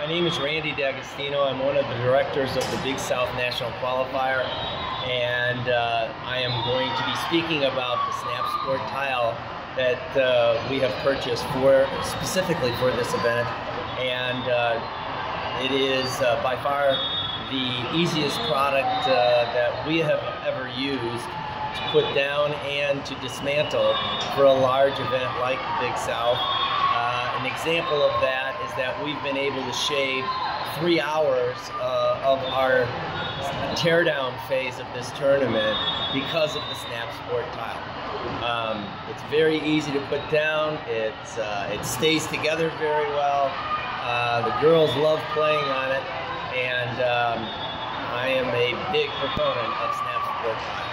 name is Randy Dagostino. I'm one of the directors of the Big South National Qualifier, and I am going to be speaking about the SnapSport tile that we have purchased specifically for this event. And it is by far the easiest product that we have ever used to put down and to dismantle for a large event like the Big South. An example of that is that we've been able to shave 3 hours of our teardown phase of this tournament because of the SnapSport tile. It's very easy to put down. It stays together very well. The girls love playing on it, and I am a big proponent of SnapSport tile.